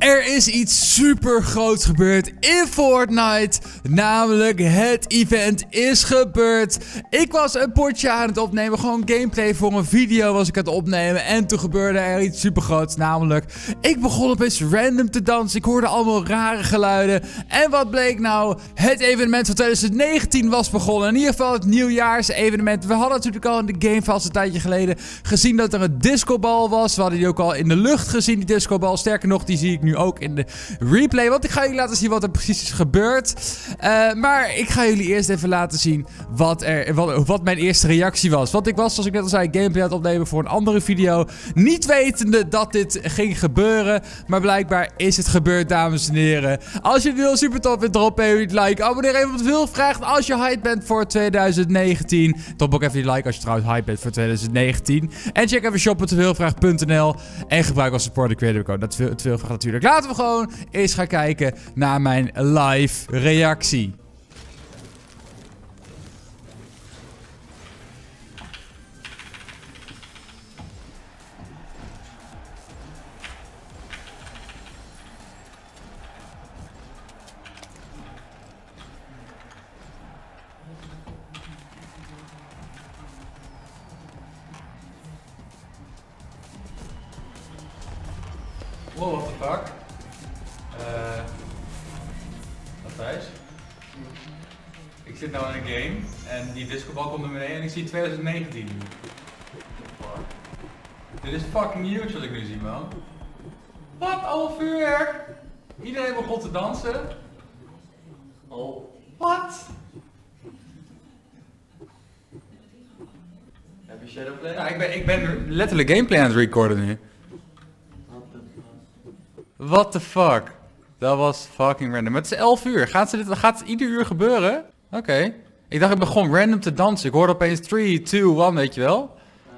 Er is iets super groots gebeurd in Fortnite. Namelijk het event is gebeurd. Ik was een potje aan het opnemen. Gewoon gameplay voor een video was ik aan het opnemen. En toen gebeurde er iets super groots. Namelijk, ik begon opeens random te dansen. Ik hoorde allemaal rare geluiden. En wat bleek nou? Het evenement van 2019 was begonnen. In ieder geval het nieuwjaarsevenement. We hadden natuurlijk al in de Gamefast een tijdje geleden gezien dat er een discobal was. We hadden die ook al in de lucht gezien, die discobal. Sterker nog, die zie ik nu ook in de replay. Want ik ga jullie laten zien wat er precies is gebeurd. Maar ik ga jullie eerst even laten zien wat mijn eerste reactie was. Want ik was, zoals ik net al zei, gameplay aan het opnemen voor een andere video. Niet wetende dat dit ging gebeuren. Maar blijkbaar is het gebeurd, dames en heren. Als je het heel super tof vindt, drop even een like. Abonneer even op de Wilvraag als je hype bent voor 2019. Drop ook even die like als je trouwens hype bent voor 2019. En check even shop.wilvraag.nl. En gebruik als support creator code. Dat is Wilvraag natuurlijk. Laten we gewoon eens gaan kijken naar mijn live reactie. Wow, what the fuck? Matthijs? Ik zit nou in een game en die discobal komt naar beneden en ik zie 2019. Dit is fucking huge wat ik nu zie, man. Wat? Al vuurwerk? Iedereen begon te dansen? Oh. Wat? Heb je Shadowplay? Ja, ik ben letterlijk gameplay aan het recorden nu. What the fuck? Dat was fucking random. Maar het is 11 uur. Gaat het ieder uur gebeuren? Oké. Ik dacht ik begon random te dansen. Ik hoorde opeens 3, 2, 1, weet je wel?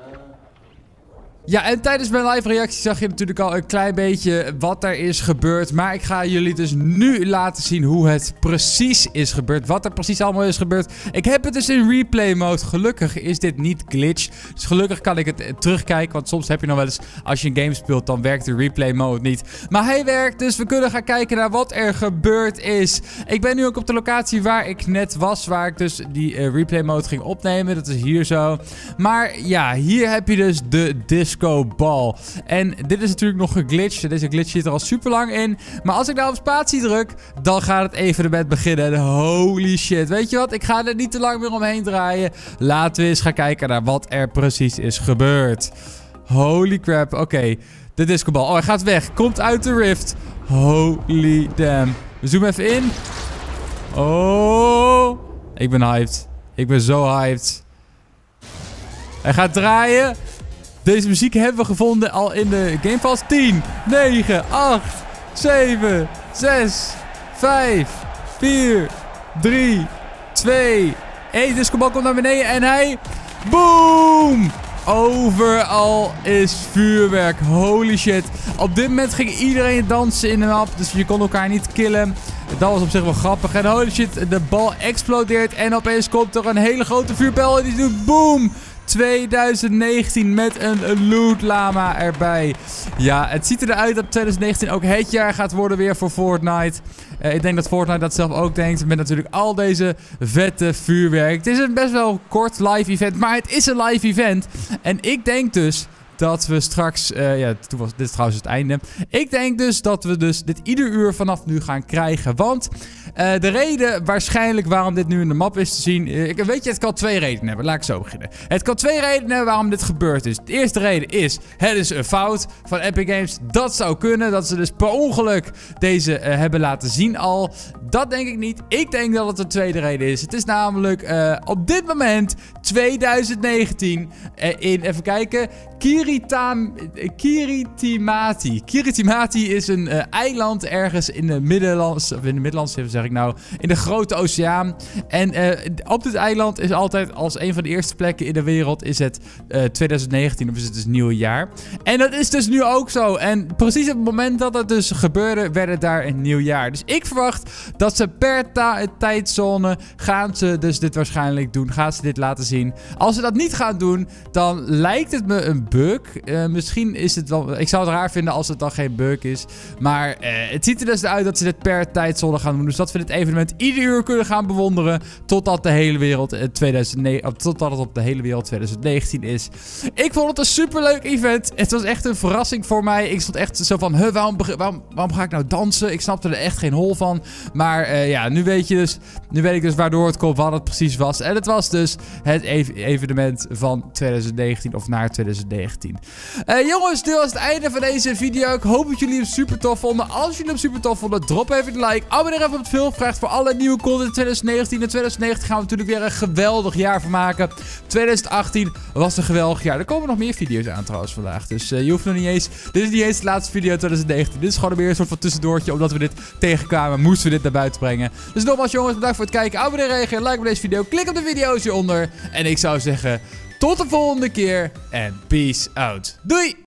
Ja, en tijdens mijn live reactie zag je natuurlijk al een klein beetje wat er is gebeurd. Maar ik ga jullie dus nu laten zien hoe het precies is gebeurd. Wat er precies allemaal is gebeurd. Ik heb het dus in replay mode. Gelukkig is dit niet glitch. Dus gelukkig kan ik het terugkijken. Want soms heb je nog wel eens, als je een game speelt, dan werkt de replay mode niet. Maar hij werkt, dus we kunnen gaan kijken naar wat er gebeurd is. Ik ben nu ook op de locatie waar ik net was. Waar ik dus die replay mode ging opnemen. Dat is hier zo. Maar ja, hier heb je dus de discobal. En dit is natuurlijk nog geglitcht. Deze glitch zit er al super lang in. Maar als ik nou op spatie druk, dan gaat het evenement beginnen. En holy shit. Weet je wat? Ik ga er niet te lang meer omheen draaien. Laten we eens gaan kijken naar wat er precies is gebeurd. Holy crap. Oké. De discobal. Oh, hij gaat weg. Komt uit de rift. Holy damn. We zoomen even in. Oh. Ik ben hyped. Ik ben zo hyped. Hij gaat draaien. Deze muziek hebben we gevonden al in de Gamefast. 10, 9, 8, 7, 6, 5, 4, 3, 2, 1. Discobal komt naar beneden en hij... Boom! Overal is vuurwerk. Holy shit. Op dit moment ging iedereen dansen in de map. Dus je kon elkaar niet killen. Dat was op zich wel grappig. En holy shit, de bal explodeert. En opeens komt er een hele grote vuurpijl. En die doet boom! 2019 met een loot lama erbij. Ja, het ziet eruit dat 2019 ook het jaar gaat worden weer voor Fortnite. Ik denk dat Fortnite dat zelf ook denkt. Met natuurlijk al deze vette vuurwerk. Het is een best wel kort live event. Maar het is een live event. En ik denk dus dat we straks... ja, dit is trouwens het einde. Ik denk dus dat we dus dit ieder uur vanaf nu gaan krijgen. Want de reden waarschijnlijk waarom dit nu in de map is te zien... weet je, het kan twee redenen hebben. Laat ik zo beginnen. Het kan twee redenen hebben waarom dit gebeurd is. De eerste reden is... Het is een fout van Epic Games. Dat zou kunnen. Dat ze dus per ongeluk deze hebben laten zien al. Dat denk ik niet. Ik denk dat het een tweede reden is. Het is namelijk op dit moment 2019 even kijken... Kiritimati. Kiritimati is een eiland ergens in de Middellandse, zeg ik nou, in de Grote Oceaan. En op dit eiland is altijd als een van de eerste plekken in de wereld is het 2019, of is het dus nieuwe jaar. En dat is dus nu ook zo. En precies op het moment dat het dus gebeurde, werd het daar een nieuw jaar. Dus ik verwacht dat ze per tijdzone gaan ze dus dit waarschijnlijk doen. Gaan ze dit laten zien. Als ze dat niet gaan doen, dan lijkt het me een bug. bug. Misschien is het wel... Ik zou het raar vinden als het dan geen bug is. Maar het ziet er dus uit dat ze dit per tijdzone gaan doen. Dus dat we dit evenement ieder uur kunnen gaan bewonderen. Totdat de hele wereld totdat het op de hele wereld 2019 is. Ik vond het een superleuk event. Het was echt een verrassing voor mij. Ik stond echt zo van... waarom ga ik nou dansen? Ik snapte er echt geen hol van. Maar ja, nu weet ik dus waardoor het komt, wat het precies was. En het was dus het evenement van 2019 of naar 2019. Jongens, dit was het einde van deze video. Ik hoop dat jullie hem super tof vonden. Als jullie hem super tof vonden, drop even een like. Abonneer even op het filmvraag voor alle nieuwe content in 2019. In 2019 gaan we natuurlijk weer een geweldig jaar van maken. 2018 was een geweldig jaar. Er komen nog meer video's aan trouwens vandaag. Dus je hoeft nog niet eens... Dit is niet eens de laatste video 2019. Dit is gewoon weer een soort van tussendoortje. Omdat we dit tegenkwamen, moesten we dit naar buiten brengen. Dus nogmaals jongens, bedankt voor het kijken. Abonneer, reageer, like op deze video. Klik op de video's hieronder. En ik zou zeggen, tot de volgende keer. En peace out. Doei!